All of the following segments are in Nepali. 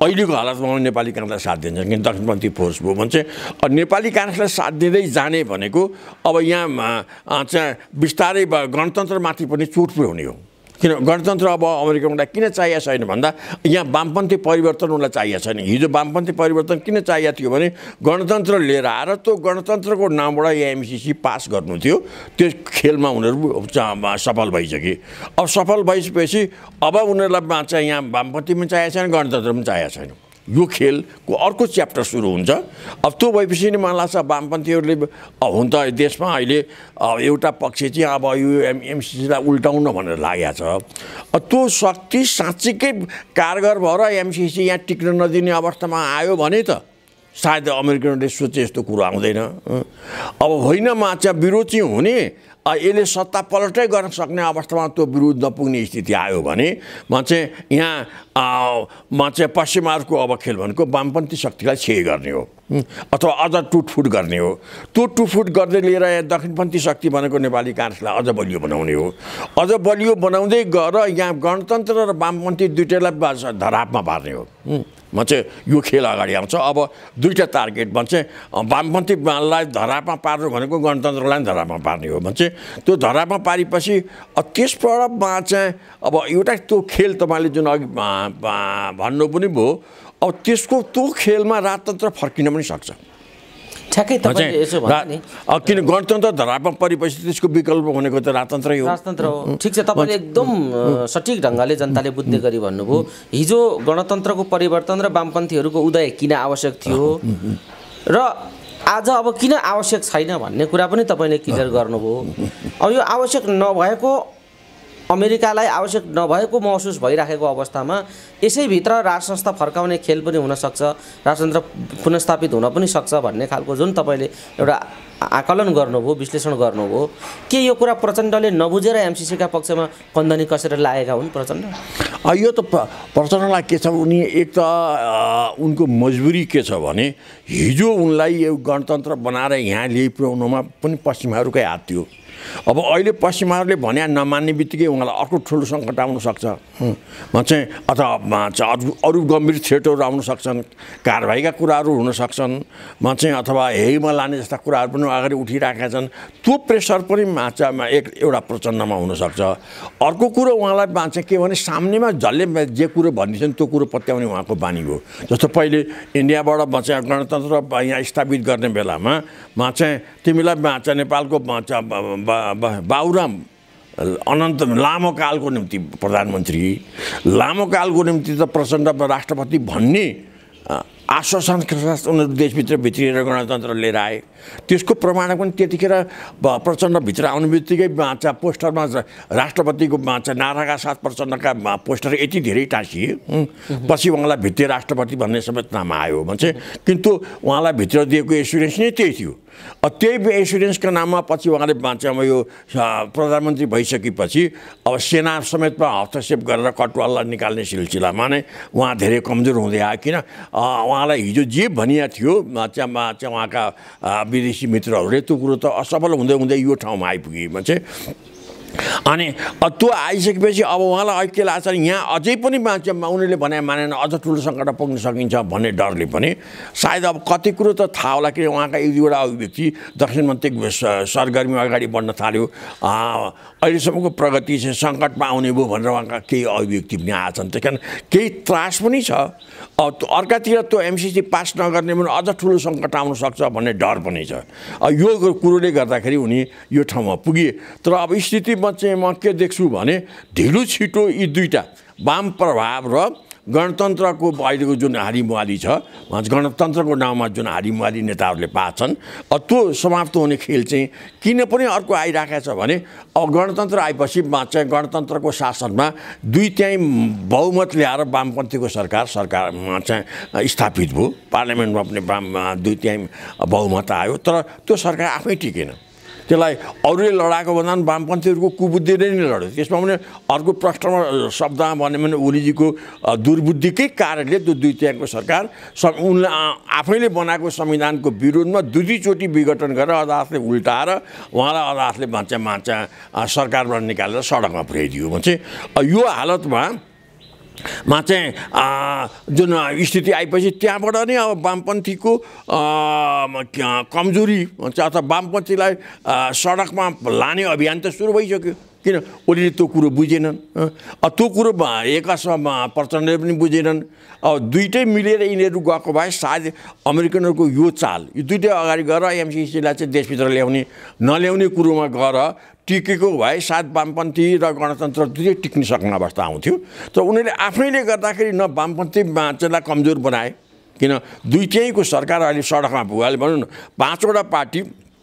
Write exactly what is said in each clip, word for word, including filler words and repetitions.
अहिलेको हालतमा नेपाली काङ्ग्रेसलाई साथ दिन्छ किन दक्षिणपन्थी फोर्स भयो भने चाहिँ नेपाली काङ्ग्रेसलाई साथ दिँदै जाने भनेको अब यहाँ चाहिँ बिस्तारै गणतन्त्रमाथि पनि चोट पुर्याउने हो किन गणतन्त्र अब अमेरिकालाई किन चाहिएको छैन भन्दा यहाँ वामपन्थी परिवर्तन उनलाई चाहिएको छैन हिजो वामपन्थी परिवर्तन किन चाहिएको थियो भने गणतन्त्र लिएर आएर त्यो गणतन्त्रको नामबाट एमसिसी पास गर्नु थियो त्यो खेलमा उनीहरू सफल भइसके अब सफल भइसकेपछि अब उनीहरूलाई चाहिँ यहाँ वामपन्थी पनि चाहिएको छैन गणतन्त्र पनि चाहिएको छैन यो खेलको अर्को च्याप्टर सुरु हुन्छ अब त्यो भएपछि नि मलाई लाग्छ वामपन्थीहरूले हुन त देशमा अहिले एउटा पक्ष चाहिँ अब यो एम एमसिसीलाई उल्टाउन भनेर लागेको छ त्यो शक्ति साँच्चीकै कारगर भएर एमसिसी यहाँ टिक्न नदिने अवस्थामा आयो भने त सायद अमेरिकनले सोचे यस्तो कुरो आउँदैन अब होइन मा चाहिँ विरोध चाहिँ हुने यसले सत्ता पलटै गर्न सक्ने अवस्थामा त्यो विरोध नपुग्ने स्थिति आयो भने म चाहिँ यहाँ म चाहिँ पश्चिमाहरूको अब खेल भनेको वामपन्थी शक्तिलाई क्षय गर्ने हो अथवा अझ टुटफुट गर्ने हो त्यो टुटफुट गर्दै लिएर यहाँ दक्षिणपन्थी शक्ति भनेको नेपाली काङ्ग्रेसलाई अझ बलियो बनाउने हो अझ बलियो बनाउँदै गएर यहाँ गणतन्त्र र वामपन्थी दुइटैलाई धरापमा पार्ने हो म चाहिँ यो खेल अगाडि आउँछ अब दुईवटा टार्गेट भन्छ वामपन्थीलाई धरापमा पार्नु भनेको गणतन्त्रलाई पनि धरापमा पार्ने हो भन्छ त्यो धरापमा पारेपछि त्यसबाट चाहिँ अब एउटा त्यो खेल तपाईँले जुन अघि भन्नु पनि भयो अब त्यसको त्यो खेलमा राजतन्त्र फर्किन पनि सक्छ ठ्याक्कै तपाईले यसो भन्नु नि किन गणतन्त्र धरापमा परेपछि त्यसको विकल्प भनेको त राजतन्त्रै हो राजतन्त्र हो ठिक छ तपाईले एकदम सठिक ढङ्गले जनताले बुझ्ने गरी भन्नुभयो हिजो गणतन्त्रको परिवर्तन र वामपन्थीहरूको उदय किन आवश्यक थियो र आज अब किन आवश्यक छैन भन्ने कुरा पनि तपाईले क्लियर गर्नुभयो अब यो आवश्यक नभएको अमेरिकालाई आवश्यक नभएको महसुस भइराखेको अवस्थामा यसैभित्र राज संस्था फर्काउने खेल पनि हुनसक्छ राजतन्त्र पुनर्स्थापित हुन पनि सक्छ भन्ने खालको जुन तपाईँले एउटा आकलन गर्नुभयो विश्लेषण गर्नुभयो के यो कुरा प्रचण्डले नबुझेर एमसिसीका पक्षमा कन्दनी कसेर लागेका हुन् प्रचण्ड यो त प्रचण्डलाई के छ उनी एक त उनको मजबुरी के छ भने हिजो उनलाई यो गणतन्त्र बनाएर यहाँ ल्याइ पुर्याउनुमा पनि पश्चिमाहरूकै हात थियो अब अहिले पश्चिमाहरूले भने नमान्ने बित्तिकै उहाँलाई अर्को ठुलो सङ्कट आउन सक्छ म चाहिँ अथवा अरू गम्भीर थ्रेटहरू आउन सक्छन् कारबाहीका कुराहरू हुन सक्छन् म चाहिँ अथवा हेइमा लाने जस्ता कुराहरू पनि अगाडि उठिराखेका छन् त्यो प्रेसर पनि माचामा एक एउटा प्रचण्डमा हुनसक्छ अर्को कुरो उहाँलाई चाहिँ के भने सामनेमा जसले जे कुरो भनिदिन्छन् त्यो कुरो पत्याउने उहाँको बानी हो जस्तो पहिले इन्डियाबाट चाहिँ गणतन्त्र यहाँ स्थापित गर्ने बेलामा म चाहिँ तिमीलाई चाहिँ नेपालको बाबुराम अनन्त लामो कालको निम्ति प्रधानमन्त्री लामो कालको निम्ति त प्रचण्ड राष्ट्रपति भन्ने आश्वासन उनीहरू देशभित्र भित्रिएर गणतन्त्र लिएर आए त्यसको प्रमाण पनि त्यतिखेर प्रचण्डभित्र आउने बित्तिकै बाचा पोस्टरमा राष्ट्रपतिको बाचा नाराका साथ प्रचण्डका पोस्टर यति धेरै टाँसिए पछि उहाँलाई भित्रे राष्ट्रपति भन्ने समेत नाम आयो भन्छ किन्तु उहाँलाई भित्र दिएको एसुरेन्स नै त्यही थियो त्यही एसुरेन्सका नाममा पछि उहाँले बाँचामा यो प्रधानमन्त्री भइसकेपछि अब सेना समेतमा हस्तक्षेप गरेर कटवाललाई निकाल्ने सिलसिलामा नै उहाँ धेरै कमजोर हुँदै आयो किन उहाँलाई हिजो जे भनिया थियो चाहिँ उहाँका विदेशी मित्रहरूले त्यो कुरो त असफल हुँदै हुँदै यो ठाउँमा आइपुगे भन्छ अनि त्यो आइसकेपछि अब उहाँलाई अहिले के लाग्छ यहाँ अझै पनि उनीहरूले भने मानेन अझ ठुलो सङ्कट पुग्न सकिन्छ भन्ने डरले पनि सायद अब कति कुरो त थाहा होला कि उहाँका एक दुईवटा अभिव्यक्ति दक्षिणपन्थी सरगर्मी अगाडि बढ्न थाल्यो अहिलेसम्मको प्रगति चाहिँ सङ्कटमा आउने भयो भनेर उहाँका केही अभिव्यक्ति पनि आएछन् त्यस कारण केही त्रास पनि छ अर्कातिर त्यो एमसिसी पास नगर्ने भने अझ ठुलो सङ्कट आउन सक्छ भन्ने डर पनि छ यो कुरोले गर्दाखेरि उनी यो ठाउँमा पुगे तर अब स्थितिमा चाहिँ म के देख्छु भने ढिलो छिटो यी दुईटा वाम प्रभाव र गणतन्त्रको अहिलेको जुन हारिमुहाली छ गणतन्त्रको नाउँमा जुन हारिमुहाली नेताहरूले पाछन् त्यो समाप्त हुने खेल चाहिँ किन पनि अर्को आइराखेको छ भने अब गणतन्त्र आएपछि चाहिँ गणतन्त्रको शासनमा दुई त्यहीँ बहुमत ल्याएर वामपन्थीको सरकार सरकारमा चाहिँ स्थापित भयो पार्लियामेन्टमा पनि वाम दुई त्यहीँ बहुमत आयो तर त्यो सरकार आफै टिकेन त्यसलाई अरूले लडाएको भन्दा पनि वामपन्थीहरूको कुबुद्धिले नै लड्यो त्यसमा पनि अर्को प्रश्नमा शब्दमा भन्यो भने ओलीजीको दुर्बुद्धिकै कारणले त्यो दुई त्यागको सरकार उनले आफैले बनाएको संविधानको विरोधमा दुई दुईचोटि विघटन गरेर अदालतले उल्टाएर उहाँलाई अदालतले मान्छे मान्छे सरकारबाट निकालेर सडकमा पुर्याइदियो भने चाहिँ यो हालतमा मा चाहिँ जुन स्थिति आएपछि त्यहाँबाट नै अब वामपन्थीको कमजोरी अथवा वामपन्थीलाई सडकमा लाने अभियान त सुरु भइसक्यो किन ओलीले त्यो कुरो बुझेनन् त्यो कुरो एकअर्कामा प्रचण्डले पनि बुझेनन् अब दुइटै मिलेर यिनीहरू गएको भए सायद अमेरिकनहरूको यो चाल यो दुइटै अगाडि गएर एमसिसीलाई चाहिँ देशभित्र ल्याउने नल्याउने कुरोमा गएर टिकेको भए सायद वामपन्थी र गणतन्त्र दुइटै टिक्न सक्ने अवस्था आउँथ्यो तर उनीहरूले आफैले गर्दाखेरि न वामपन्थी मान्छेलाई कमजोर बनाए किन दुइटैको सरकार अहिले सडकमा पुग्यो अहिले भनौँ न पाँचवटा पार्टी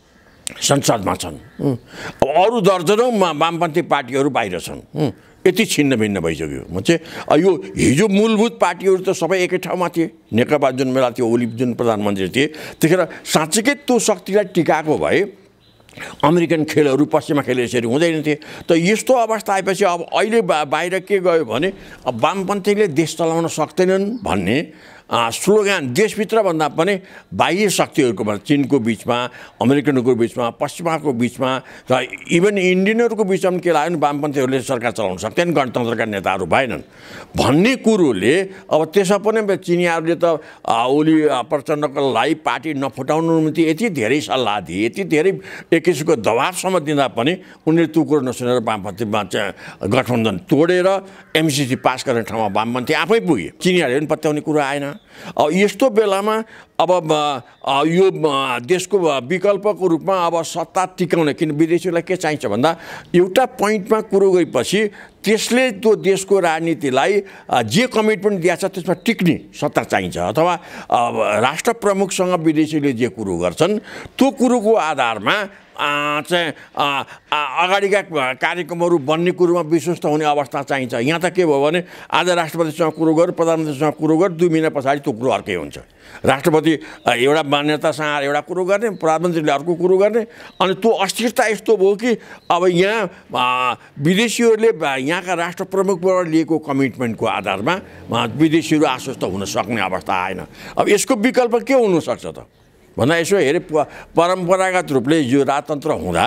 संसदमा छन् अब अरू दर्जनौँ वामपन्थी पार्टीहरू बाहिर छन् यति छिन्न भिन्न भइसक्यो म चाहिँ यो हिजो मूलभूत पार्टीहरू त सबै एकै ठाउँमा थिए नेकपा जुन बेला थियो ओली जुन प्रधानमन्त्री थिए त्यतिखेर साँच्चीकै त्यो शक्तिलाई टिकाएको भए अमेरिकन खेलहरू पश्चिमा खेल यसरी हुँदैन थिए त यस्तो अवस्था आएपछि अब अहिले बाहिर के गयो भने अब वामपन्थीले देश चलाउन सक्दैनन् भन्ने स्लोगान देशभित्र भन्दा पनि बाह्य शक्तिहरूको चिनको बिचमा अमेरिकनहरूको बिचमा पश्चिमाको बिचमा र इभन इन्डियनहरूको बिचमा के लाग्यो भने वामपन्थीहरूले सरकार चलाउन सक्दैनन् गणतन्त्रका नेताहरू भएनन् भन्ने कुरोले अब त्यसमा पनि चिनियाहरूले त ओली प्रचण्डलाई पार्टी नफुटाउनु निम्ति यति धेरै सल्लाह दिए यति धेरै एक किसिमको दबाबसम्म दिँदा पनि उनीहरूले त्यो कुरो नसुनेर वामपन्थीमा चाहिँ गठबन्धन तोडेर एमसिसी पास गर्ने ठाउँमा वामपन्थी आफै पुगे चिनियाहरूले पनि पत्याउने कुरो आएन अब यस्तो बेलामा अब यो देशको विकल्पको रूपमा अब सत्ता टिकाउने किन विदेशीलाई के चाहिन्छ भन्दा एउटा पोइन्टमा कुरो गएपछि त्यसले त्यो देशको राजनीतिलाई जे कमिटमेन्ट दिएको छ त्यसमा टिक्ने सत्ता चाहिन्छ अथवा राष्ट्र प्रमुखसँग विदेशीले जे कुरो गर्छन् त्यो कुरोको आधारमा चाहिँ अगाडिका कार्यक्रमहरू बन्ने कुरोमा विश्वस्त हुने अवस्था चाहिन्छ यहाँ त के भयो भने आज राष्ट्रपतिसँग कुरो गर प्रधानमन्त्रीसँग कुरो गर दुई महिना पछाडि त्यो कुरो अर्कै हुन्छ राष्ट्रपति एउटा मान्यतासँग एउटा कुरो गर्ने प्रधानमन्त्रीले अर्को कुरो गर्ने अनि त्यो अस्थिरता यस्तो भयो कि अब यहाँ विदेशीहरूले यहाँका राष्ट्र प्रमुखबाट लिएको कमिटमेन्टको आधारमा विदेशीहरू आश्वस्त हुन सक्ने अवस्था आएन अब यसको विकल्प के हुनसक्छ त भन्दा यसो हेरे परम्परागत रूपले यो राजतन्त्र हुँदा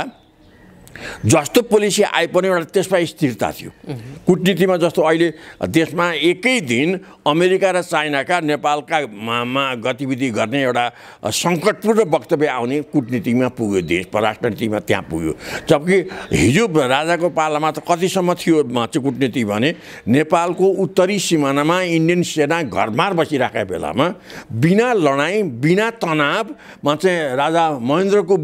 जस्तो पोलिसी आए पनि एउटा त्यसमा स्थिरता थियो कूटनीतिमा जस्तो अहिले देशमा एकै दिन अमेरिका र चाइनाका नेपालका मा गतिविधि गर्ने एउटा सङ्कटपूर्ण वक्तव्य आउने कूटनीतिमा पुग्यो देश परराष्ट्र नीतिमा त्यहाँ पुग्यो जबकि हिजो राजाको पालामा त कतिसम्म थियो कूटनीति भने नेपालको उत्तरी सिमानामा इन्डियन सेना घरमार बसिरहेका बेलामा बिना लडाइँ बिना तनावमा चाहिँ राजा महेन्द्रको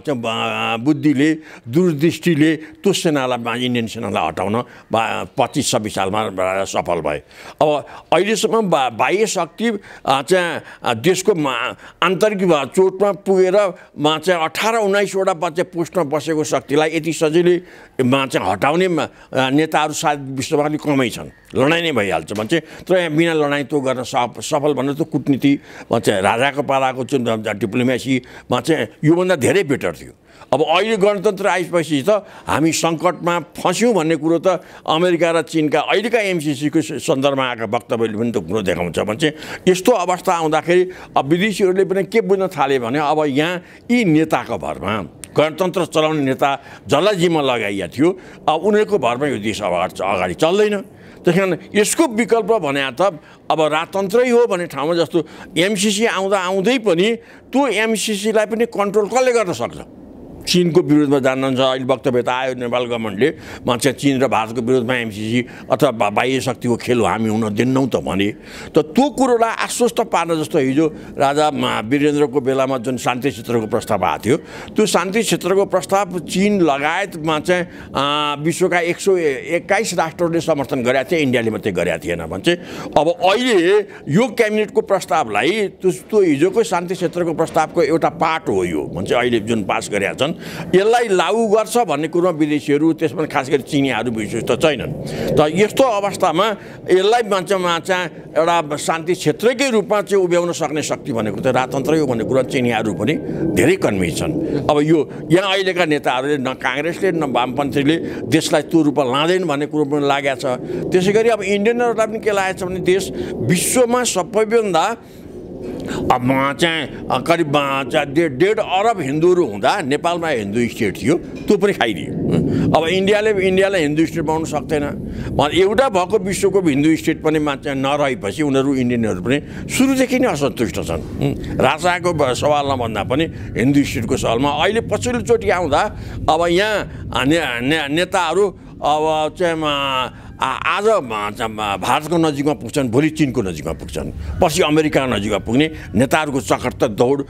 बुद्धिले दूर दृष्टिले त्यो सेनालाई इन्डियन सेनालाई हटाउन पच्चिस छब्बिस सालमा सफल भए अब अहिलेसम्म बाह्य शक्ति चाहिँ देशको आन्तरिक चोटमा पुगेर चाहिँ अठार उन्नाइसवटा चाहिँ पोस्टमा बसेको शक्तिलाई यति सजिलै चाहिँ हटाउने नेताहरू सायद विश्वमा अलिक कमै छन् लडाइँ नै भइहाल्छ भन्छ तर यहाँ बिना लडाइँ त्यो गर्न सफल भनेर त्यो कूटनीति चाहिँ राजाको पालाको जुन डिप्लोमेसीमा चाहिँ योभन्दा धेरै बेटर थियो अब अहिले गणतन्त्र आएपछि त हामी सङ्कटमा फस्यौँ भन्ने कुरो त अमेरिका र चीनका अहिलेका एमसिसीको सन्दर्भमा आएका वक्तव्यले पनि त्यो कुरो देखाउँछ भन्छ यस्तो अवस्था आउँदाखेरि अब विदेशीहरूले पनि के बुझ्न थाले भने अब यहाँ यी नेताको भरमा गणतन्त्र चलाउने नेता जसलाई जिम्मा लगाइएको थियो अब उनीहरूको भरमा यो देश अगाडि अगाडि चल्दैन त्यस कारण यसको विकल्प भने त अब राजतन्त्रै हो भन्ने ठाउँमा जस्तो एमसिसी आउँदा आउँदै पनि त्यो एमसिसीलाई पनि कन्ट्रोल कसले गर्न सक्छ चीनको विरुद्धमा जान्न अहिले वक्तव्य त आयो नेपाल गभर्मेन्टले मान्छे चीन र भारतको विरुद्धमा एमसिसी अथवा बाह्य शक्तिको खेल हामी हुन दिन्नौँ त भने त त्यो कुरोलाई आश्वस्त पार्न जस्तो हिजो राजा वीरेन्द्रको बेलामा जुन शान्ति क्षेत्रको प्रस्ताव आएको थियो त्यो शान्ति क्षेत्रको प्रस्ताव चीन लगायतमा चाहिँ विश्वका एक सौ एक्काइस राष्ट्रहरूले समर्थन गरेका थिए इन्डियाले मात्रै गरेका थिएन भन्छ अब अहिले यो क्याबिनेटको प्रस्तावलाई त्यो हिजोको शान्ति क्षेत्रको प्रस्तावको एउटा पार्ट हो यो भन्छ अहिले जुन पास गरेका छन् यसलाई लागू गर्छ भन्ने कुरोमा विदेशीहरू त्यसमा खास गरी चिनियाहरू विश्वस्त छैनन् त यस्तो अवस्थामा यसलाई मान्छेमा चाहिँ एउटा शान्ति क्षेत्रकै रूपमा चाहिँ उभ्याउन सक्ने शक्ति भनेको त राजतन्त्रै हो भन्ने कुरा चिनियाहरू पनि धेरै कन्भिन्स छन् अब यो यहाँ अहिलेका नेताहरूले न काङ्ग्रेसले न वामपन्थीले देशलाई त्यो रूपमा लाँदैन भन्ने कुरो पनि लागेको छ त्यसै गरी अब इन्डियनहरूलाई पनि के लागेको छ भने देश विश्वमा सबैभन्दा अब चाहिँ करिब डेढ डेढ अरब हिन्दूहरू हुँदा नेपालमा हिन्दू स्टेट थियो त्यो पनि खाइदियो। अब इन्डियाले इन्डियालाई हिन्दू स्टेट बनाउन सक्दैन। एउटा भएको विश्वको हिन्दू स्टेट पनि मान्छे नरहेपछि उनीहरू इन्डियनहरू पनि सुरुदेखि नै असन्तुष्ट छन्। राजाको सवाल नभन्दा पनि हिन्दू स्टेटको सवालमा अहिले पछिल्लोचोटि आउँदा अब यहाँ ने, ने, नेताहरू अब चाहिँ आज भारतको नजिकमा पुग्छन्, भोलि चिनको नजिकमा पुग्छन्, पछि अमेरिका नजिकमा पुग्ने नेताहरूको चकट त दौड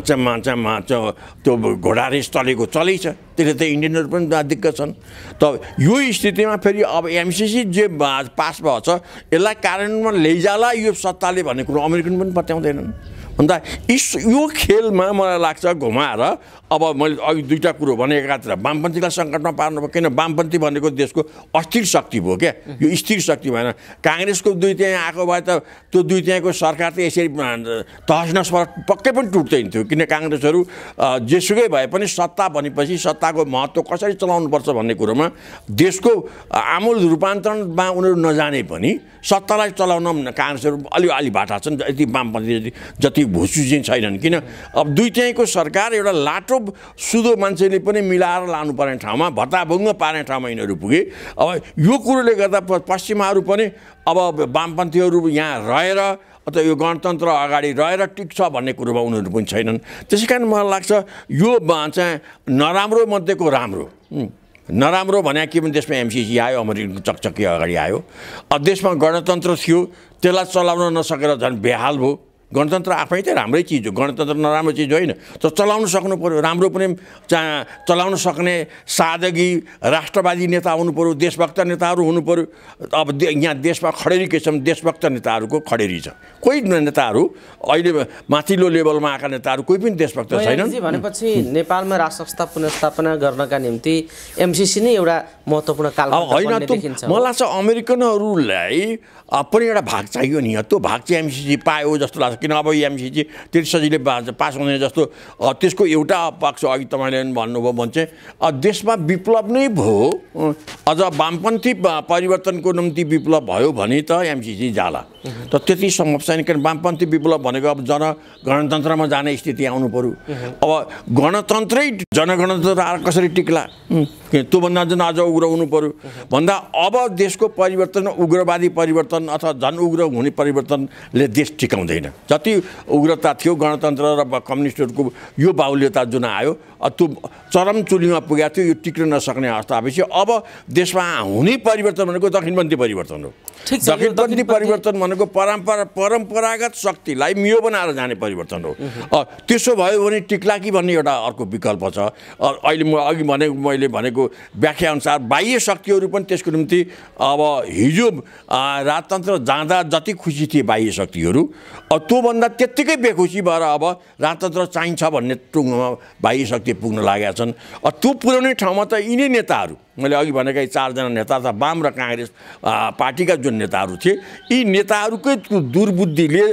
त्यो घोडा रेस चलेको चलेछ। त्यसले त इन्डियनहरू पनि दिक्क छन्। त यो स्थितिमा फेरि अब एमसिसी जे पास भएको छ यसलाई कार्यान्वयनमा लैजाला यो सत्ताले भन्ने कुरो अमेरिकन पनि पत्याउँदैनन्। भन्दा यो खेलमा मलाई लाग्छ घुमाएर अब मैले अघि दुईवटा कुरो भने एकातिर वामपन्थीलाई सङ्कटमा पार्नु भयो, किन वामपन्थी भनेको देशको अस्थिर शक्ति भयो क्या, यो स्थिर शक्ति भएन। काङ्ग्रेसको दुई तिहाई आएको भए त त्यो दुई तिहाईको सरकार त यसरी तहस नहस पक्कै पनि टुट्दैन थियो, किन काङ्ग्रेसहरू जेसुकै भए पनि सत्ता भनेपछि सत्ताको महत्त्व कसरी चलाउनुपर्छ भन्ने कुरोमा देशको आमूल रूपान्तरणमा उनीहरू नजाने पनि सत्तालाई चलाउन काङ्ग्रेसहरू अलिअलि बाटा छन्, यति वामपन्थी जति भुसु चाहिँ छैनन्। किन अब दुई तिहाईको सरकार एउटा लाटो सुधो मान्छेले पनि मिलाएर लानुपर्ने ठाउँमा भत्ताभुङ्ग पार्ने ठाउँमा यिनीहरू पुगे। अब यो कुरोले गर्दा पश्चिमाहरू पनि अब वामपन्थीहरू यहाँ रहेर अथवा यो गणतन्त्र अगाडि रहेर टिक्छ भन्ने कुरोमा उनीहरू पनि छैनन्। त्यसै कारण मलाई लाग्छ यो चाहिँ नराम्रो मध्येको राम्रो। नराम्रो भने के भने देशमा एमसिसी आयो, अमेरिकनको चकचकी अगाडि आयो। अब देशमा गणतन्त्र थियो त्यसलाई चलाउन नसकेर झन् बेहाल भयो। गणतन्त्र आफै त राम्रै चिज हो, गणतन्त्र नराम्रो चिज होइन, तर चलाउन सक्नु पऱ्यो। राम्रो पनि चा चलाउन सक्ने सादगी राष्ट्रवादी नेता हुनु पऱ्यो, देशभक्त नेताहरू हुनु पऱ्यो। अब दे यहाँ देशमा खडेरी किसिम देशभक्त नेताहरूको खडेरी छ। कोही नेताहरू अहिले माथिल्लो लेभलमा आएका नेताहरू कोही पनि देशभक्त छैनन्। भनेपछि नेपालमा राष्ट्र संस्था पुनर्स्थापना गर्नका निम्ति एमसिसी नै एउटा महत्त्वपूर्ण काल होइन। त मलाई लाग्छ अमेरिकनहरूलाई पनि एउटा भाग चाहियो नि, त्यो भाग चाहिँ एमसिसी पायो जस्तो लाग्छ। किन अब एमसिसी त्यति सजिलै पास हुँदैन जस्तो। त्यसको एउटा पक्ष अघि तपाईँले भन्नुभयो भने चाहिँ देशमा विप्लव नै भयो, अझ वामपन्थी परिवर्तनको निम्ति विप्लव भयो भने त एमसिसी जाला। त त्यति सम्भव छैन, किन वामपन्थी विप्लव भनेको अब जन गणतन्त्रमा जाने स्थिति आउनु पऱ्यो। अब गणतन्त्रै जनगणतन्त्र कसरी टिक्ला, त्योभन्दा झन् अझ उग्र हुनु पऱ्यो। भन्दा अब देशको परिवर्तन उग्रवादी परिवर्तन अथवा झन् उग्र हुने परिवर्तनले देश टिकाउँदैन। जति उग्रता थियो गणतन्त्र र कम्युनिस्टहरूको यो बाहुल्यता जुन आयो त्यो चरम चुलीमा पुगेको थियो, यो टिक्न नसक्ने अवस्था आएपछि अब देशमा हुने परिवर्तन भनेको दक्षिणपन्थी परिवर्तन हो। दक्षिणपन्थी परिवर्तन भनेको परम्परा परम्परागत शक्तिलाई मियो बनाएर जाने परिवर्तन हो। त्यसो भयो भने टिक्ला कि भन्ने एउटा अर्को विकल्प छ। अहिले म अघि भने मैले भनेको व्याख्याअनुसार बाह्य शक्तिहरू पनि त्यसको निम्ति अब हिजो राजतन्त्र जाँदा जति खुसी थिए बाह्य शक्तिहरू, त्योभन्दा त्यत्तिकै बेखुसी भएर अब राजतन्त्र चाहिन्छ भन्ने टुङ्गोमा बाह्य शक्ति पुग्न लागेका छन्। त्यो पुर्याउने ठाउँमा त यिनै नेताहरू, मैले अघि भनेका चारजना नेता त वाम र काङ्ग्रेस पार्टीका जुन नेताहरू थिए, यी नेताहरूकै दुर्बुद्धिले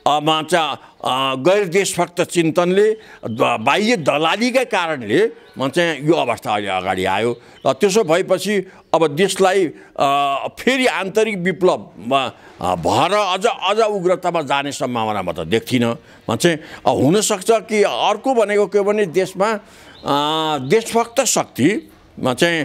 चाहिँ गैर देशभक्त चिन्तनले बाह्य दलालीका कारणले चाहिँ यो अवस्था अहिले अगाडि आयो। र त्यसो भएपछि अब देशलाई फेरि आन्तरिक विप्लवमा भएर अझ अझ उग्रतामा जाने सम्भावना म त देख्दिनँ। चाहिँ हुनसक्छ कि अर्को भनेको के भने देशमा देशभक्त शक्तिमा चाहिँ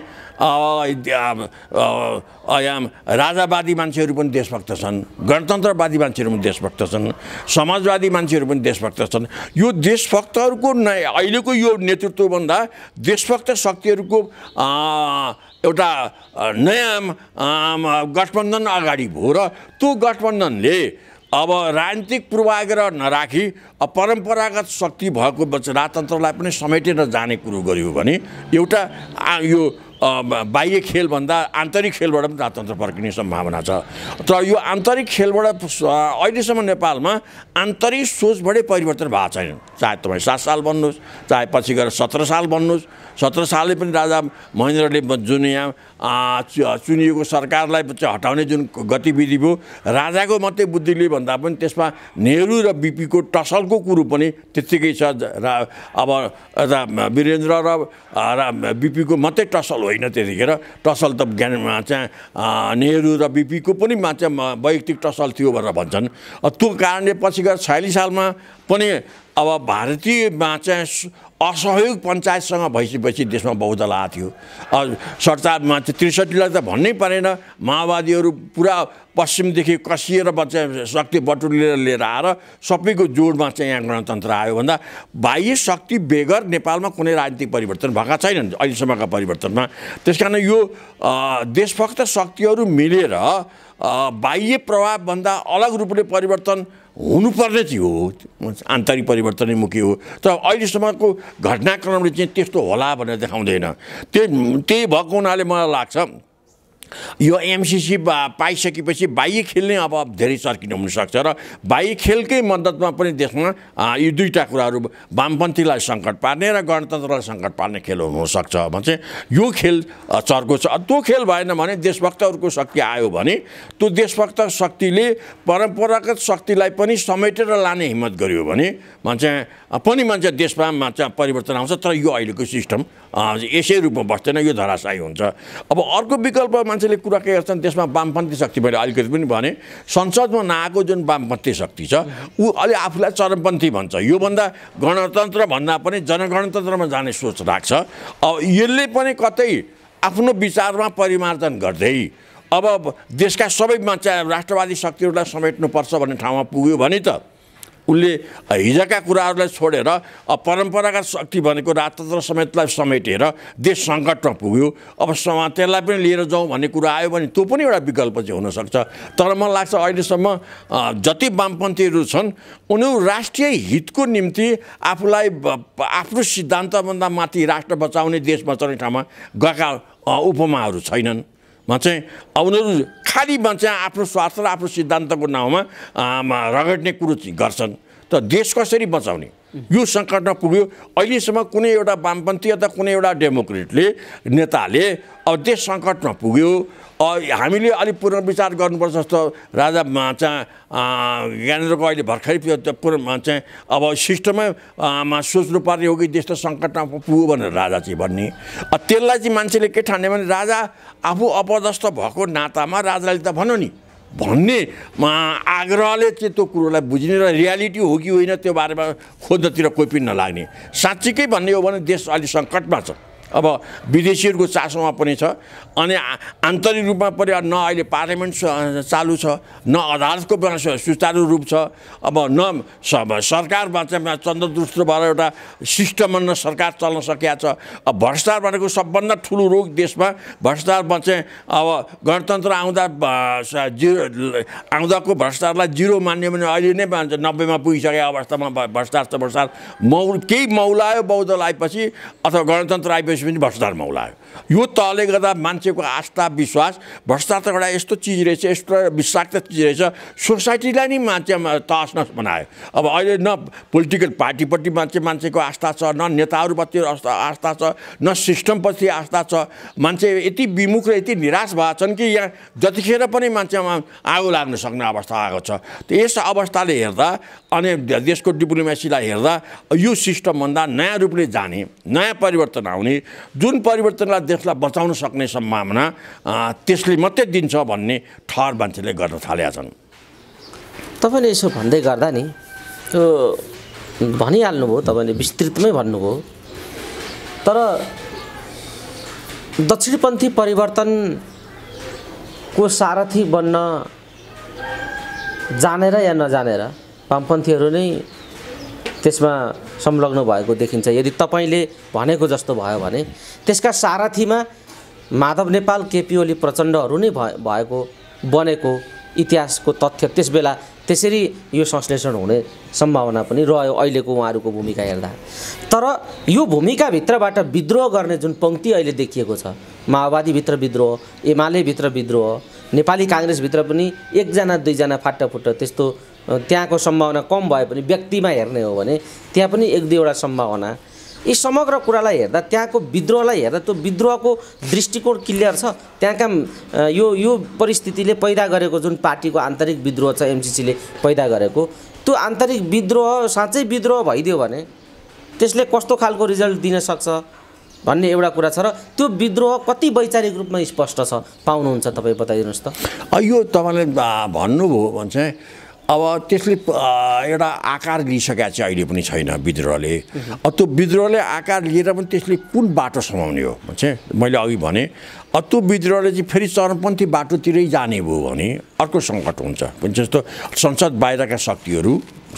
राजावादी मान्छेहरू पनि देशभक्त छन्, गणतन्त्रवादी मान्छेहरू पनि देशभक्त छन्, समाजवादी मान्छेहरू पनि देशभक्त छन्। यो देशभक्तहरूको अहिलेको यो नेतृत्वभन्दा देशभक्त शक्तिहरूको एउटा नयाँ गठबन्धन अगाडि भयो र त्यो गठबन्धनले अब राजनीतिक पूर्वाग्रह नराखी परम्परागत शक्ति भएको राजतन्त्रलाई पनि समेटेर जाने कुरो गर्यो भने एउटा यो बाह्य खेलभन्दा आन्तरिक खेलबाट पनि राजतन्त्र फर्किने सम्भावना छ। तर यो आन्तरिक खेलबाट अहिलेसम्म नेपालमा आन्तरिक सोचबाटै परिवर्तन भएको छैन। चाहे तपाईँ सात साल भन्नुहोस्, चाहे पछि गएर सत्र साल भन्नुहोस्, सत्र सालले पनि राजा महेन्द्रले जुन यहाँ चुनिएको सरकारलाई हटाउने जुन गतिविधि भयो, राजाको मात्रै बुद्धिले भन्दा पनि त्यसमा नेहरू र बिपीको टसलको कुरो पनि त्यत्तिकै छ। र अब वीरेन्द्र र बिपीको मात्रै टसल होइन त्यतिखेर टसल त ज्ञानमा चाहिँ नेहरू र बिपीको पनि चाहिँ वैयक्तिक टसल थियो भनेर भन्छन्। त्यो कारणले पछि गएर छयालिस सालमा पनि अब भारतीयमा चाहिँ असहयोग पञ्चायतसँग भइसकेपछि देशमा बहुदल आएको थियो। सडचारमा चाहिँ त्रिसठीलाई त भन्नै परेन, माओवादीहरू पुरा पश्चिमदेखि कसिएर चाहिँ शक्ति बटुलेर लिएर आएर सबैको जोडमा चाहिँ यहाँ गणतन्त्र आयो भन्दा बाह्य शक्ति बेगर नेपालमा कुनै राजनीतिक परिवर्तन भएका छैनन् अहिलेसम्मका परिवर्तनमा। त्यस कारण यो देशभक्त शक्तिहरू मिलेर बाह्य प्रभावभन्दा अलग रूपले परिवर्तन हुनुपर्ने चाहिँ हो, आन्तरिक परिवर्तनै मुख्य हो। तर अहिलेसम्मको घटनाक्रमले चाहिँ त्यस्तो होला भनेर देखाउँदैन। त्यही त्यही भएको हुनाले मलाई लाग्छ यो एमसिसी पाइसकेपछि बाह्य खेल नै अब धेरै चर्किन हुनसक्छ र बाह्य खेलकै मद्दतमा पनि देशमा यी दुईवटा कुराहरू वामपन्थीलाई सङ्कट पार्ने र गणतन्त्रलाई सङ्कट पार्ने खेल हुनसक्छ भने चाहिँ यो खेल चर्को छ। त्यो खेल भएन भने देशभक्तहरूको शक्ति आयो भने त्यो देशभक्त शक्तिले परम्परागत शक्तिलाई पनि समेटेर लाने हिम्मत गर्यो भने मान्छे पनि मान्छे देशमा चाहिँ परिवर्तन आउँछ। तर यो अहिलेको सिस्टम यसै रूपमा बस्दैन, यो धराशायी हुन्छ। अब अर्को विकल्प मान्छेले कुरा के गर्छन्, देशमा वामपन्थी शक्ति मैले अलिकति पनि भने संसदमा नआएको जुन वामपन्थी शक्ति छ ऊ अलि आफूलाई चरमपन्थी भन्छ। योभन्दा गणतन्त्र भन्दा पनि जनगणतन्त्रमा जाने सोच राख्छ। अब यसले पनि कतै आफ्नो विचारमा परिमार्जन गर्दै अब देशका सबै मान्छे राष्ट्रवादी शक्तिहरूलाई समेट्नुपर्छ भन्ने ठाउँमा पुग्यो भने त उसले हिजोका कुराहरूलाई छोडेर परम्परागत शक्ति भनेको राजतन्त्र समेतलाई समेटेर देश सङ्कटमा पुग्यो। अब त्यसलाई पनि लिएर जाउँ भन्ने कुरा आयो भने त्यो पनि एउटा विकल्प चाहिँ हुनसक्छ। तर मलाई लाग्छ अहिलेसम्म जति वामपन्थीहरू छन् उनीहरू राष्ट्रिय हितको निम्ति आफूलाई आफ्नो सिद्धान्तभन्दा माथि राष्ट्र बचाउने देश बचाउने ठाउँमा गएका उपमाहरू छैनन्। म चाहिँ उनीहरू खालि चाहिँ आफ्नो स्वार्थ र आफ्नो सिद्धान्तको नाउँमा रगड्ने कुरो चाहिँ गर्छन्। त देश कसरी बचाउने यो सङ्कटमा पुग्यो। अहिलेसम्म कुनै एउटा वामपन्थी अथवा कुनै एउटा डेमोक्रेटले नेताले अब देश सङ्कटमा पुग्यो हामीले अलिक पुनर्विचार गर्नुपर्छ जस्तो राजा चाहिँ ज्ञानेन्द्रको अहिले भर्खरै चाहिँ अब सिस्टममा सोच्नु पर्ने हो कि देश त सङ्कटमा पुग्यो भनेर राजा चाहिँ भन्ने। त्यसलाई चाहिँ मान्छेले के ठान्ने भने राजा आफू अपदस्थ भएको नातामा राजाले त भनौँ नि भन्ने आग्रहले चाहिँ त्यो कुरोलाई बुझ्ने र रियालिटी हो कि होइन त्यो बारेमा खोज्नतिर कोही पनि नलाग्ने। साँच्चीकै भन्ने हो भने देश अलि सङ्कटमा छ। अब विदेशीहरूको चासोमा पनि छ अनि आन्तरिक रूपमा पनि न अहिले पार्लियामेन्ट चालु छ, न अदालतको सुचारू रूप छ। अब न सरकारमा चाहिँ चन्द्रदृष्ट भएर एउटा सिस्टममा न सरकार चल्न सकिएको छ। अब भ्रष्टाचार भनेको सबभन्दा ठुलो रोग देशमा। भ्रष्टाचारमा चाहिँ अब गणतन्त्र आउँदा जिरो आउँदाको भ्रष्टाचारलाई जिरो मान्यो भने अहिले नै नब्बेमा पुगिसकेको अवस्थामा भ्रष्टाचार त भ्रष्टाचार मौ केही मौलायो बहुदल आएपछि अथवा गणतन्त्र आएपछि पनि भ्रष्टाचार मौलायो। यो तहले गर्दा मान्छेको आस्था विश्वास भ्रष्टाचार एउटा यस्तो चिज रहेछ, यस्तो विषाक्त चिज रहेछ, सोसाइटीलाई नै मान्छे तहस नहस बनायो। अब अहिले न पोलिटिकल पार्टीपट्टि मान्छे मान्छेको आस्था छ, न नेताहरूप्रति आस्था छ, न सिस्टमप्रति आस्था छ। मान्छे यति विमुख र यति निराश भएका छन् कि यहाँ जतिखेर पनि मान्छेमा आगो लाग्न सक्ने अवस्था आएको छ। त यस अवस्थाले हेर्दा अनि देशको डिप्लोमेसीलाई हेर्दा यो सिस्टमभन्दा नयाँ रूपले जाने, नयाँ परिवर्तन आउने, जुन परिवर्तनलाई देशलाई बचाउन सक्ने सम्भावना त्यसले मात्रै दिन्छ भन्ने ठहर मान्छेले गर्न थालेका छन्। तपाईँले यसो भन्दै गर्दा नि त्यो भनिहाल्नुभयो, तपाईँले विस्तृतमै भन्नुभयो। तर दक्षिणपन्थी परिवर्तनको सारथी बन्न जानेर या नजानेर वामपन्थीहरू नै त्यसमा संलग्न भएको देखिन्छ। यदि तपाईँले भनेको जस्तो भयो भने त्यसका सारथीमा माधव नेपाल, केपी ओली, प्रचण्डहरू नै भएको बनेको इतिहासको तथ्य त्यसबेला त्यसरी यो संश्लेषण हुने सम्भावना पनि रह्यो अहिलेको उहाँहरूको भूमिका हेर्दा। तर यो भूमिकाभित्रबाट विद्रोह गर्ने जुन पङ्क्ति अहिले देखिएको छ, माओवादीभित्र विद्रोह, एमालेभित्र विद्रोह, नेपाली काङ्ग्रेसभित्र पनि एकजना दुईजना फाटाफुट्ट त्यस्तो त्यहाँको सम्भावना कम भए पनि व्यक्तिमा हेर्ने हो भने त्यहाँ पनि एक दुईवटा सम्भावना। यी समग्र कुरालाई हेर्दा त्यहाँको विद्रोहलाई हेर्दा त्यो विद्रोहको दृष्टिकोण क्लियर छ। त्यहाँका यो यो परिस्थितिले पैदा गरेको जुन पार्टीको आन्तरिक विद्रोह छ, एमसिसीले पैदा गरेको त्यो आन्तरिक विद्रोह साँच्चै विद्रोह भइदियो भने त्यसले कस्तो खालको रिजल्ट दिन सक्छ भन्ने एउटा कुरा छ र त्यो विद्रोह कति वैचारिक रूपमा स्पष्ट छ पाउनुहुन्छ तपाईँ बताइदिनुहोस् त। यो तपाईँले भन्नुभयो भने चाहिँ अब त्यसले एउटा आकार लिइसकेको चाहिँ अहिले पनि छैन विद्रोहले। अब त्यो विद्रोहले आकार लिएर पनि त्यसले कुन बाटो समाउने हो चाहिँ मैले अघि भने अब त्यो विद्रोहले चाहिँ फेरि चरमपन्थी बाटोतिरै जाने भयो भने अर्को सङ्कट हुन्छ। जस्तो संसद बाहिरका शक्तिहरू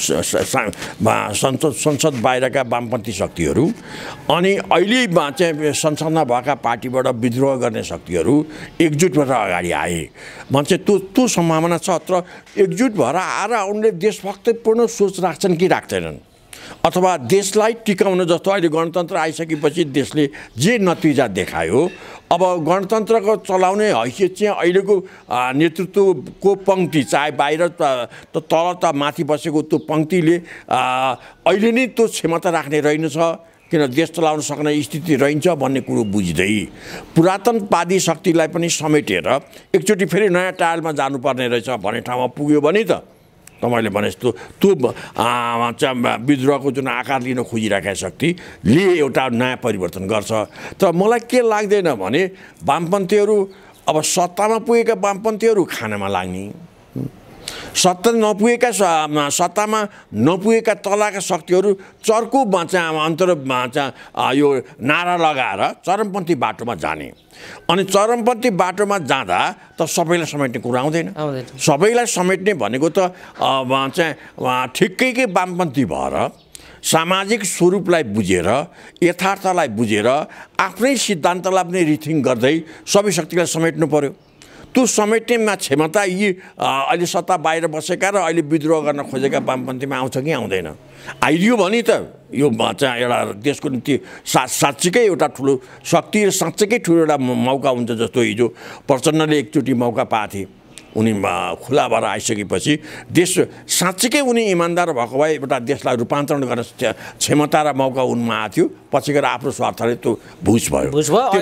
संसद संसद बाहिरका वामपन्थी शक्तिहरू अनि अहिले चाहिँ संसदमा भएका पार्टीबाट विद्रोह गर्ने शक्तिहरू एकजुट भएर अगाडि आए मान्छे त्यो त्यो सम्भावना छ। तर एकजुट भएर आएर उनले देशभक्तिपूर्ण सोच राख्छन् कि राख्दैनन् अथवा देशलाई टिकाउन जस्तो अहिले गणतन्त्र आइसकेपछि देशले जे नतिजा देखायो अब गणतन्त्रको चलाउने हैसियत चाहिँ अहिलेको नेतृत्वको पङ्क्ति चाहे बाहिर त तल त माथि बसेको त्यो पङ्क्तिले अहिले नै त्यो क्षमता राख्ने रहेनछ किन देश चलाउन सक्ने स्थिति रहन्छ भन्ने कुरो बुझ्दै पुरातनवादी शक्तिलाई पनि समेटेर एकचोटि फेरि नयाँ टायलमा जानुपर्ने रहेछ भन्ने ठाउँमा पुग्यो भने त तपाईँले भने जस्तो त्यो विद्रोहको जुन आकार लिन खोजिरहेका शक्तिले एउटा नयाँ परिवर्तन गर्छ। तर मलाई के लाग्दैन भने वामपन्थीहरू अब सत्तामा पुगेका वामपन्थीहरू खानामा लाग्ने सत्ता नपुगेका सत्तामा नपुगेका तलका शक्तिहरू चर्को बाचा अन्तर बाचा यो नारा लगाएर चरमपन्थी बाटोमा जाने अनि चरमपन्थी बाटोमा जाँदा त सबैलाई समेट्ने कुरा आउँदैन। सबैलाई समेट्ने भनेको त चाहिँ ठिक्कैकै वामपन्थी भएर सामाजिक स्वरूपलाई बुझेर यथार्थलाई बुझेर आफ्नै सिद्धान्तलाई पनि रिथिङ गर्दै सबै शक्तिलाई समेट्नु पर्यो। त्यो समेट्नेमा क्षमता यी अहिले सत्ता बाहिर बसेका र अहिले विद्रोह गर्न खोजेका वामपन्थीमा आउँछ कि आउँदैन। आइदियो भने त यो चाहिँ एउटा देशको निम्ति सा साँच्चीकै एउटा ठुलो शक्ति र साँच्चीकै ठुलो एउटा मौका हुन्छ। जस्तो हिजो प्रचण्डले एकचोटि मौका पाएको थिए उनी खुला भएर आइसकेपछि देश साँच्चीकै उनी इमान्दार भएको भए एउटा देशलाई रूपान्तरण गर्ने क्षमता र मौका उनमा आएको थियो। पछि गएर आफ्नो स्वार्थले त्यो भुस भयो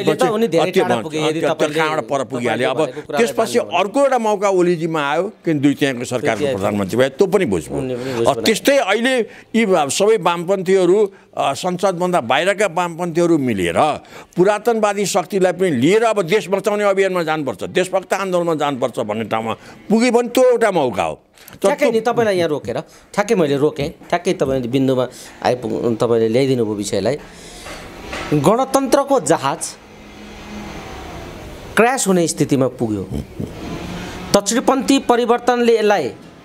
कहाँबाट पर पुगिहाल्यो। अब त्यसपछि अर्को एउटा मौका ओलीजीमा आयो किन दुई त्यहाँको सरकारको प्रधानमन्त्री भयो त्यो पनि भुस भयो। त्यस्तै अहिले यी सबै वामपन्थीहरू संसदभन्दा बाहिरका वामपन्थीहरू मिलेर पुरातनवादी शक्तिलाई पनि लिएर अब देश बचाउने अभियानमा जानुपर्छ देशभक्त आन्दोलनमा जानुपर्छ भन्ने ठाउँमा पुग्यो भने त्यो एउटा मौका हो। ठ्याक्कै नि तपाईँलाई यहाँ रोकेर ठ्याक्कै मैले रोकेँ ठ्याक्कै तपाईँ बिन्दुमा आइपुग तपाईँले ल्याइदिनु भयो विषयलाई। गणतन्त्रको जहाज क्र्यास हुने स्थितिमा पुग्यो। दक्षिणपन्थी परिवर्तनले यसलाई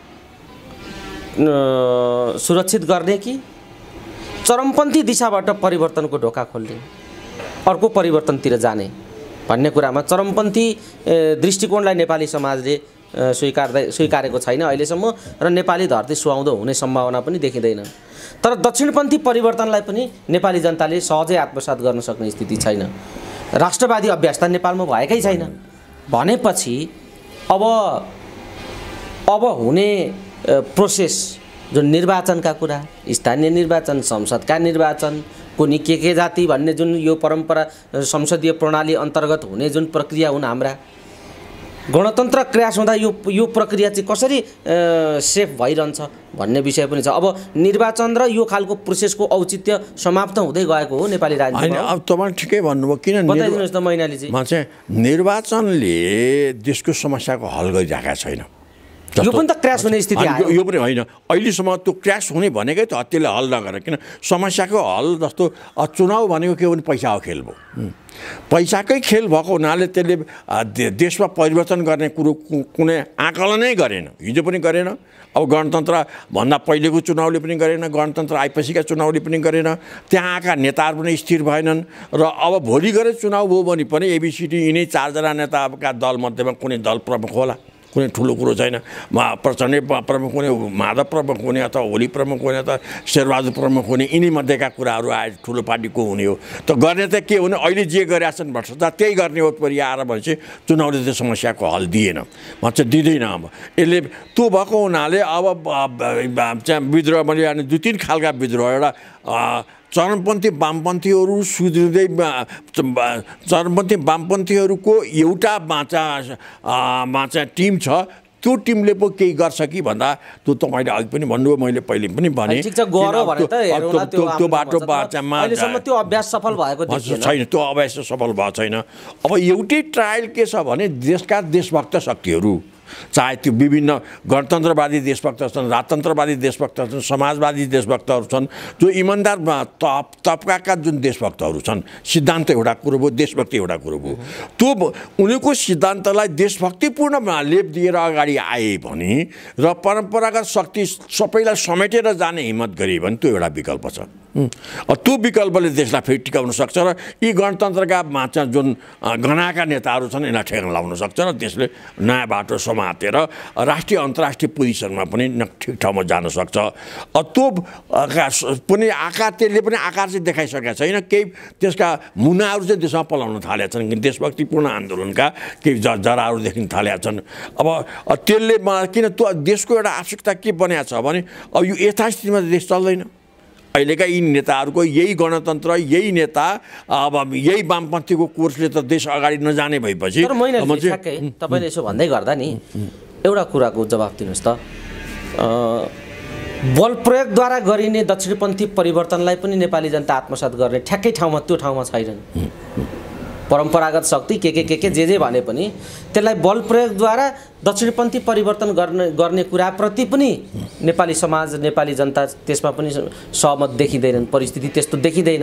सुरक्षित गर्ने कि चरमपन्थी दिशाबाट परिवर्तनको ढोका खोल्ने अर्को परिवर्तनतिर जाने भन्ने कुरामा चरमपन्थी दृष्टिकोणलाई नेपाली समाजले स्वीकार्दै स्वीकारेको छैन अहिलेसम्म र नेपाली धरती सुहाउँदो हुने सम्भावना पनि देखिँदैन। तर दक्षिणपन्थी परिवर्तनलाई पनि नेपाली जनताले सहजै आत्मसात गर्न सक्ने स्थिति छैन। राष्ट्रवादी अभ्यास त नेपालमा भएकै छैन भनेपछि अब अब हुने प्रोसेस जुन निर्वाचनका कुरा स्थानीय निर्वाचन संसदका निर्वाचन कुनै के के जाति भन्ने जुन यो परम्परा संसदीय प्रणाली अन्तर्गत हुने जुन प्रक्रिया हुन् हाम्रा गणतन्त्र क्र्यास हुँदा यो यो प्रक्रिया चाहिँ कसरी सेफ भइरहन्छ भन्ने विषय पनि छ। अब निर्वाचन र यो खालको प्रोसेसको औचित्य समाप्त हुँदै गएको हो नेपाली राजनीतिमा। अब तपाईँ ठिकै भन्नुभयो किन बताइदिनुहोस् त मैनालीजी। चाहिँ निर्वाचनले देशको समस्याको हल गरिरहेका छैन। यो पनि त क्र्यास हुने स्थिति आयो। यो पनि होइन अहिलेसम्म त्यो क्र्यास हुने भनेकै त त्यसले हल नगरेर किन समस्याको हल जस्तो चुनाव भनेको के भने पैसाको खेल भयो पैसाकै खेल भएको हुनाले त्यसले देशमा परिवर्तन गर्ने कुरो कुनै आकलनै गरेन हिजो पनि गरेन अब गणतन्त्र भन्दा पहिलेको चुनावले पनि गरेन गणतन्त्र आएपछिका चुनावले पनि गरेन त्यहाँ आएका नेताहरू पनि स्थिर भएनन् र अब भोलि गएर चुनाव भयो भने पनि एबिसिडी यिनै चारजना नेताका दलमध्येमा कुनै दल प्रमुख होला कुनै ठुलो कुरो छैन। प्रचण्ड प्रमुख हुने माधव प्रमुख हुने अथवा होली प्रमुख हुने अथवा शेरबहादुर प्रमुख हुने यिनी मध्येका कुराहरू आए ठुलो पार्टीको हुने हो त गर्ने त के हुने अहिले जे गरेका छन् भ्रष्टाचार त्यही गर्ने हो परि आएर भनेपछि चुनावले त्यो समस्याको हल दिएन भन्छ दिँदैन। अब यसले त्यो भएको हुनाले अब चाहिँ विद्रोह मैले दुई तिन खालका विद्रोह एउटा चरमपन्थी वामपन्थीहरू सुध्रिँदै चरमपन्थी वामपन्थीहरूको एउटा बाचा बाचा टिम छ त्यो टिमले पो केही गर्छ कि भन्दा त्यो तपाईँले अघि पनि भन्नुभयो मैले पहिले पनि भने त्यो बाटो बाचामा त्यो अभ्यास सफल भएको छैन त्यो अभ्यास सफल भएको छैन। अब एउटै ट्रायल के छ भने देशका देशभक्त शक्तिहरू चाहे त्यो विभिन्न गणतन्त्रवादी देशभक्त छन्, राजतन्त्रवादी देशभक्त छन्, समाजवादी देशभक्तहरू छन्, जो इमान्दार तप तबकाका जुन देशभक्तहरू छन्, सिद्धान्त एउटा कुरो भयो, देशभक्ति एउटा कुरो भयो। त्यो उनीहरूको सिद्धान्तलाई देशभक्तिपूर्ण लेप दिएर अगाडि आए भने र परम्परागत शक्ति सबैलाई समेटेर जाने हिम्मत गरे भने त्यो एउटा विकल्प छ। त्यो विकल्पले देशलाई फेरि टिकाउन सक्छ र यी गणतन्त्रका जुन गनाएका नेताहरू छन् यिनीलाई ठेगान लाउन सक्छ र देशले नयाँ बाटो समातेर राष्ट्रिय अन्तर्राष्ट्रिय पोजिसनमा पनि ठिक ठाउँमा जान सक्छ। त्यो पनि आकार त्यसले पनि आकार चाहिँ देखाइसकेका छैन। केही त्यसका मुनाहरू चाहिँ देशमा पलाउन थालेका छन्, देशभक्तिपूर्ण आन्दोलनका केही ज जराहरू देखिन थालेका छन्। अब त्यसले किन त्यो देशको एउटा आवश्यकता के बनाएको छ भने अब यो यथास्थितिमा देश चल्दैन। अहिलेका यी नेताहरूको यही गणतन्त्र यही नेता अब यही वामपन्थीको कोर्सले त देश अगाडि नजाने भएपछि तपाईँले यसो भन्दै गर्दा नि एउटा कुराको जवाफ दिनुहोस् त, बल प्रयोगद्वारा गरिने दक्षिणपन्थी परिवर्तनलाई पनि नेपाली जनता आत्मसात गर्ने ठ्याक्कै ठाउँमा त्यो ठाउँमा छैनन्। परम्परागत शक्ति के के के के जे जे भने पनि त्यसलाई बल प्रयोगद्वारा दक्षिणपन्थी परिवर्तन गर्ने गर्ने कुराप्रति पनि नेपाली समाज नेपाली जनता त्यसमा पनि सहमत देखिँदैनन्, परिस्थिति त्यस्तो देखिँदैन।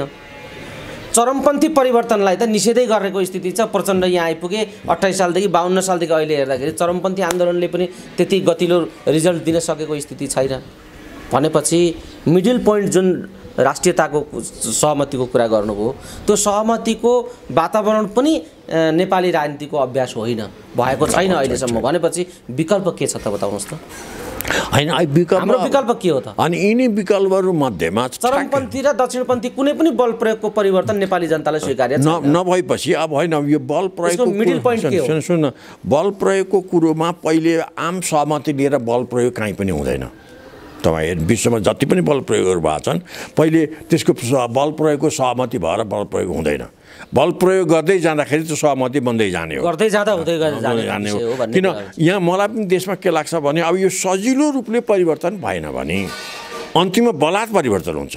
चरमपन्थी परिवर्तनलाई त निषेधै गरेको स्थिति छ। प्रचण्ड यहाँ आइपुगे अट्ठाइस सालदेखि बाहन्न सालदेखि अहिले हेर्दाखेरि चरमपन्थी आन्दोलनले पनि त्यति गतिलो रिजल्ट दिन सकेको स्थिति छैन भनेपछि मिडल पोइन्ट जुन राष्ट्रियताको सहमतिको कुरा गर्नुभयो त्यो सहमतिको वातावरण पनि नेपाली राजनीतिको अभ्यास होइन, भएको छैन अहिलेसम्म भनेपछि विकल्प के छ त बताउनुहोस् त। होइन विकल्प हाम्रो विकल्प के हो त? अनि यिनी विकल्पहरू मध्येमा चरमपन्थी र दक्षिणपन्थी कुनै पनि बल प्रयोगको परिवर्तन नेपाली जनतालाई स्वीकार्य न नभएपछि अब होइन यो बल प्रयोगको मिडल पोइन्ट के हो? सुन सुन बल प्रयोगको कुरोमा पहिले आम सहमति लिएर बल प्रयोग कहीँ पनि हुँदैन। तपाईँ विश्वमा जति पनि बल प्रयोगहरू भएको छन् पहिले त्यसको बल प्रयोगको सहमति भएर बल प्रयोग हुँदैन। बल प्रयोग गर्दै जाँदाखेरि त्यो सहमति बन्दै जाने हो, गर्दै जाँदा हुँदै जाने हो। किन यहाँ मलाई पनि देशमा के लाग्छ भने अब यो सजिलो रूपले परिवर्तन भएन भने अन्तिममा बलात् परिवर्तन हुन्छ।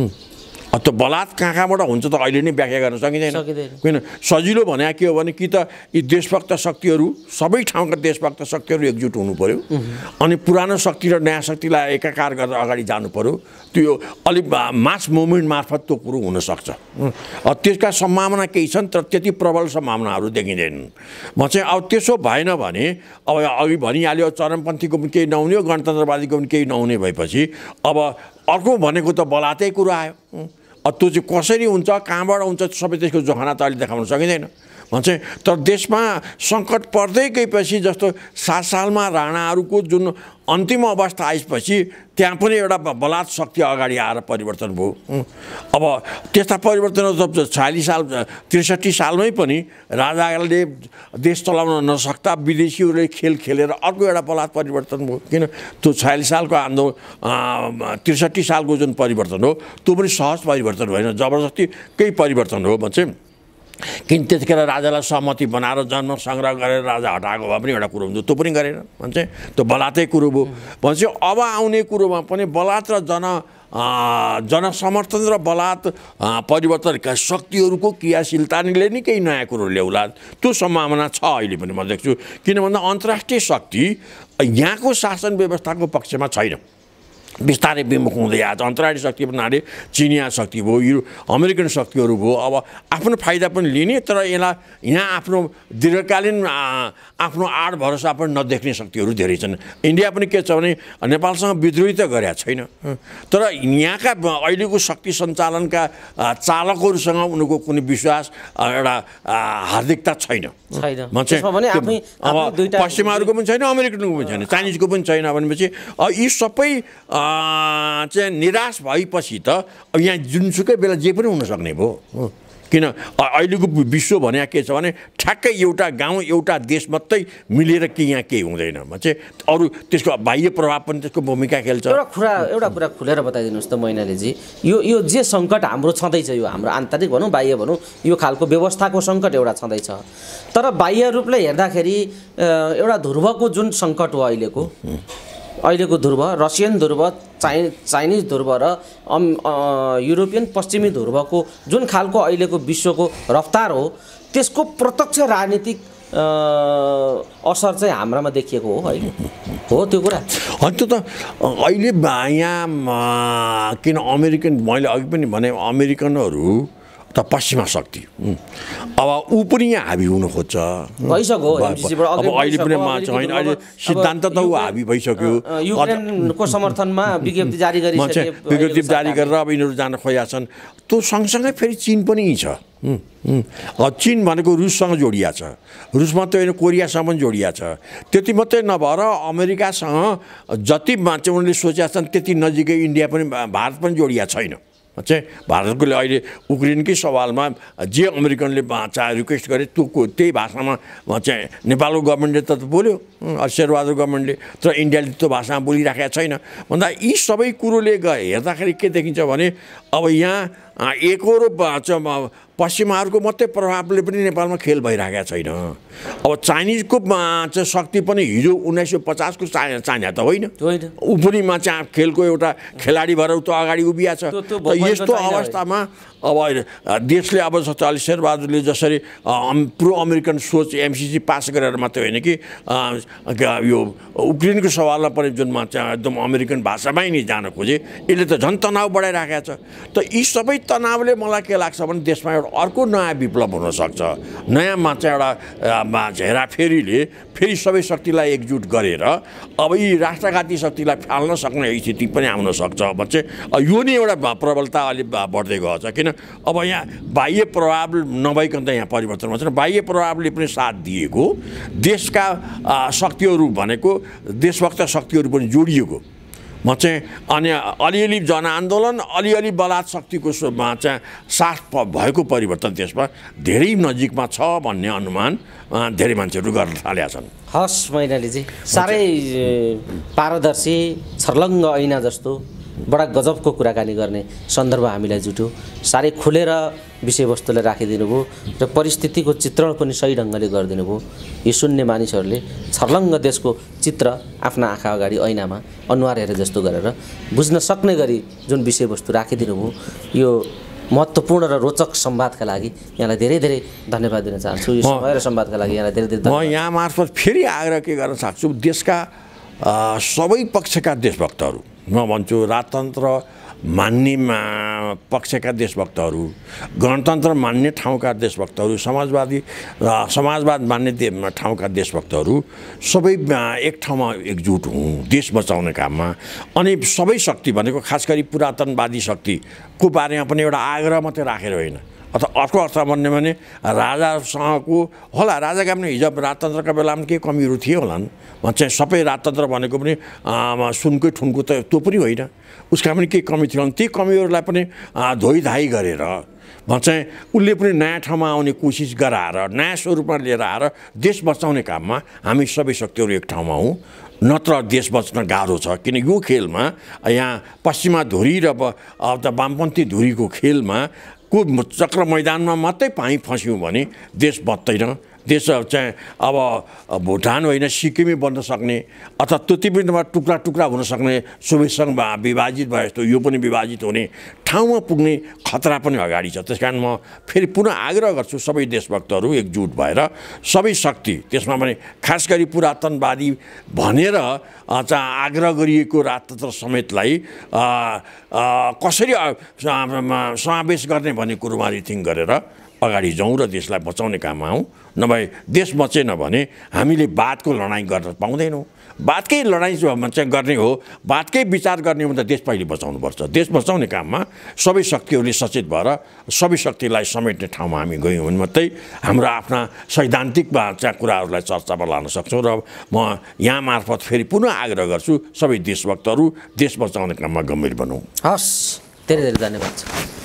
त्यो बलात् कहाँ कहाँबाट हुन्छ त अहिले नै व्याख्या गर्न सकिँदैन। किन सजिलो भने के हो भने कि त यी देशभक्त शक्तिहरू सबै ठाउँका देशभक्त शक्तिहरू एकजुट हुनु पर्यो अनि पुरानो शक्ति र नयाँ शक्तिलाई एकाकार गरेर अगाडि जानु पर्यो। त्यो अलिक मास मुभमेन्ट मार्फत त्यो कुरो हुनसक्छ। त्यसका सम्भावना केही छन् तर त्यति प्रबल सम्भावनाहरू देखिँदैनन्। म चाहिँ अब त्यसो भएन भने अब अघि भनिहाल्यो चरमपन्थीको पनि केही नहुने हो, गणतन्त्रवादीको पनि केही नहुने भएपछि अब अर्को भनेको त बलातै कुरो आयो। त्यो चाहिँ कसरी हुन्छ कहाँबाट हुन्छ सबै त्यसको जोखाना त अहिले देखाउन सकिँदैन भन्छ। तर देशमा सङ्कट पर्दै गएपछि जस्तो सात सालमा राणाहरूको जुन अन्तिम अवस्था आएपछि त्यहाँ पनि एउटा बलात् शक्ति अगाडि आएर परिवर्तन भयो। अब त्यस्ता परिवर्तनहरू त छयालिस साल त्रिसठी सालमै पनि राजाले देश चलाउन नसक्दा विदेशीहरूले खेल खेलेर अर्को एउटा बलात् परिवर्तन भयो। किन त्यो छयालिस सालको आन्दोलन त्रिसठी सालको जुन परिवर्तन हो त्यो पनि सहज परिवर्तन होइन, जबरजस्ती केही परिवर्तन हो भन्छ। किन त्यतिखेर राजालाई सहमति बनाएर जन्म सङ्ग्रह गरेर राजा हटाएको भए पनि एउटा कुरो हुन्छ, त्यो पनि गरेन भन्छ। त्यो बलातै कुरो भयो भन्छ। अब आउने कुरोमा पनि बलात् र जन जनसमर्थन र बलात् परिवर्तनका शक्तिहरूको क्रियाशीलताले नै केही नयाँ कुरो ल्याउला त्यो सम्भावना छ अहिले पनि म देख्छु। किन भन्दा अन्तर्राष्ट्रिय शक्ति यहाँको शासन व्यवस्थाको पक्षमा छैन, बिस्तारै विमुख हुँदै आएको छ। अन्तर्राष्ट्रिय शक्ति भन्नाले चिनिया शक्ति भयो, यो अमेरिकन शक्तिहरू भयो। अब आफ्नो फाइदा पनि लिने तर यसलाई यहाँ आफ्नो दीर्घकालीन आफ्नो आड भरोसा पनि नदेख्ने शक्तिहरू धेरै छन्। इन्डिया पनि के छ भने नेपालसँग विद्रोही त गरेका छैन तर यहाँका अहिलेको शक्ति सञ्चालनका चालकहरूसँग उनीहरूको कुनै विश्वास एउटा हार्दिकता छैन। अब पश्चिमाहरूको पनि छैन, अमेरिकनको पनि छैन, चाइनिजको पनि छैन भनेपछि यी सबै चाहिँ निराश भएपछि त अब यहाँ जुनसुकै बेला जे पनि हुनसक्ने भयो। किन अहिलेको विश्व भने के छ भने ठ्याक्कै एउटा गाउँ एउटा देश मात्रै मिलेर के यहाँ केही हुँदैन चाहिँ अरू त्यसको बाह्य प्रभाव पनि त्यसको भूमिका खेल्छ। एउटा कुरा एउटा कुरा खुलेर बताइदिनुहोस् त मैनालीजी, यो यो जे सङ्कट हाम्रो छँदैछ, यो हाम्रो आन्तरिक भनौँ बाह्य भनौँ यो खालको व्यवस्थाको सङ्कट एउटा छँदैछ, तर बाह्य रूपले हेर्दाखेरि एउटा ध्रुवको जुन सङ्कट हो अहिलेको अहिलेको ध्रुव, रसियन ध्रुव, चाइ चाइनिज ध्रुव र युरोपियन पश्चिमी ध्रुवको जुन खालको अहिलेको विश्वको रफ्तार हो त्यसको प्रत्यक्ष राजनीतिक असर चाहिँ हाम्रामा देखिएको हो अहिले हो त्यो कुरा। होइन त्यो त अहिले यहाँ किन अमेरिकन, मैले अघि पनि भने अमेरिकनहरू त पश्चिमा शक्ति अब ऊ पनि यहाँ हाबी हुन खोज्छ भइसक्यो। अब अहिले पनि होइन अहिले सिद्धान्त त ऊ हाबी भइसक्यो, युक्रेनको समर्थनमा विज्ञप्ति जारी गरिसके विज्ञप्ति जारी गरेर अब यिनीहरू जान खोजेका छन्। त्यो सँगसँगै फेरि चिन पनि यहीँ छ। चिन भनेको रुससँग जोडिया छ, रुस मात्रै होइन कोरियासँग पनि जोडिया छ। त्यति मात्रै नभएर अमेरिकासँग जति चाहिँ उनीहरूले सोचेका छन् त्यति नजिकै इन्डिया पनि भारत पनि जोडिया छैन चाहिँ। भारतको अहिले उक्रेनकै सवालमा जे अमेरिकनले चाहे रिक्वेस्ट गरे त्यो त्यही भाषामा चाहिँ नेपालको गभर्मेन्टले त बोल्यो, शेरबहादुर गभर्मेन्टले, तर इन्डियाले त्यो भाषामा बोलिराखेका छैन। भन्दा यी सबै कुरोले हेर्दाखेरि के देखिन्छ भने अब यहाँ एकरो पश्चिमाहरूको मात्रै प्रभावले पनि नेपालमा खेल भइरहेको छैन। अब चाइनिजको चाहिँ शक्ति पनि हिजो उन्नाइस सय पचासको चा चाइना त होइन, ऊ पनि चाहिँ खेलको एउटा खेलाडी भएर त अगाडि उभिया छ। यस्तो अवस्थामा अब देशले अब जस्तो शेरबहादुरले जसरी प्रो अमेरिकन सोच एमसिसी पास गरेर मात्रै होइन कि यो उक्रेनको सवालमा पनि जुनमा चाहिँ एकदम अमेरिकन भाषामै नै जान खोजे, यसले त झन् तनाव बढाइराखेको छ। त यी सबै तनावले मलाई के लाग्छ भने देशमा एउटा अर्को नयाँ विप्लव हुनसक्छ। नयाँमा चाहिँ एउटा हेराफेरीले फेरि सबै शक्तिलाई एकजुट गरेर अब यी राष्ट्रघाती शक्तिलाई फाल्न सक्ने स्थिति पनि आउन सक्छ भने यो नै एउटा प्रबलता अलिक बढ्दै गएको छ। किन अब यहाँ बाह्य प्रभाव नभइकन त यहाँ परिवर्तन हुन्छ, बाह्य प्रभावले पनि साथ दिएको देशका शक्तिहरू भनेको देशभक्त शक्तिहरू पनि जोडिएको म चाहिँ अनि अलिअलि जनआन्दोलन अलिअलि बलात् शक्तिको चाहिँ साथ भएको परिवर्तन देशमा धेरै नजिकमा छ भन्ने अनुमान धेरै मान्छेहरू गर्न थालेका छन्। हस् मैनालीजी, साह्रै पारदर्शी छर्लङ्ग ऐना जस्तो बडा गजबको कुराकानी गर्ने सन्दर्भ हामीलाई जुट्यो। साह्रै खुलेर विषयवस्तुलाई राखिदिनु भयो र परिस्थितिको चित्रण पनि सही ढङ्गले गरिदिनु भयो। यो सुन्ने मानिसहरूले छर्लङ्ग देशको चित्र आफ्ना आँखा अगाडि ऐनामा अनुहार हेरे जस्तो गरेर बुझ्न सक्ने गरी जुन विषयवस्तु राखिदिनु भयो, यो महत्त्वपूर्ण र रोचक संवादका लागि यहाँलाई धेरै धेरै धन्यवाद दिन चाहन्छु। यो समय र संवादका लागि यहाँलाई धेरै धेरै म यहाँ मार्फत फेरि आग्रह के गर्न सक्छु, देशका सबै पक्षका देशभक्तहरू, म भन्छु राजतन्त्र मान्ने पक्षका देशभक्तहरू, गणतन्त्र मान्ने ठाउँका देशभक्तहरू, समाजवादी समाजवाद मान्ने ठाउँका देशभक्तहरू सबै एक ठाउँमा एकजुट हुँ देश बचाउने काममा। अनि सबै शक्ति भनेको खास गरी पुरातनवादी शक्तिको बारेमा पनि एउटा आग्रह मात्रै राखेर होइन, अथवा अर्को अर्थ भन्ने भने राजासँगको होला, राजाका पनि हिजो राजतन्त्रका बेलामा केही कमीहरू थिए होलान् चाहिँ। सबै राजतन्त्र भनेको पनि सुनकै ठुन्को त त्यो पनि होइन, उसका पनि केही कमी थियो। ती कमीहरूलाई पनि धोइधाइ गरेर चाहिँ उसले पनि नयाँ ठाउँमा आउने कोसिस गराएर नयाँ स्वरूपमा लिएर आएर देश बचाउने काममा हामी सबै शक्तिहरू एक ठाउँमा हौँ, नत्र देश बच्न गाह्रो छ। किन यो खेलमा यहाँ पश्चिमा धुरी र अब त वामपन्थी धुरीको खेलमा को चक्र मैदानमा मात्रै पाइ फस्यौँ भने देश बच्दैन। देश चाहिँ अब भुटान होइन सिक्किमै बन्न सक्ने अथवा त्यति पनि टुक्रा टुक्रा हुन सक्ने सोभियतसँग विभाजित भए जस्तो यो पनि विभाजित हुने ठाउँमा पुग्ने खतरा पनि अगाडि छ। त्यस कारण म फेरि पुनः आग्रह गर्छु सबै देशभक्तहरू एकजुट भएर सबै शक्ति, त्यसमा पनि खास गरी पुरातनवादी भनेर चाहिँ आग्रह गरिएको राजतन्त्र समेतलाई कसरी समावेश गर्ने भन्ने कुरोमा रिथिङ गरेर अगाडि जाउँ र देशलाई बचाउने काममा आउँ। नभए देश बचेन भने हामीले बातको लडाइँ गर्न पाउँदैनौँ। बातकै लडाइँ चाहिँ गर्ने हो, बातकै विचार गर्ने हो भने त देश पहिले बचाउनुपर्छ। देश बचाउने काममा सबै शक्तिहरूले सचेत भएर सबै शक्तिलाई समेट्ने ठाउँमा हामी गयौँ भने मात्रै हाम्रो आफ्ना सैद्धान्तिक चाहिँ कुराहरूलाई चर्चामा लान सक्छौँ। र म यहाँ मार्फत फेरि पुनः आग्रह गर्छु सबै देशभक्तहरू देश बचाउने काममा गम्भीर बनौँ। हस्, धेरै धेरै धन्यवाद।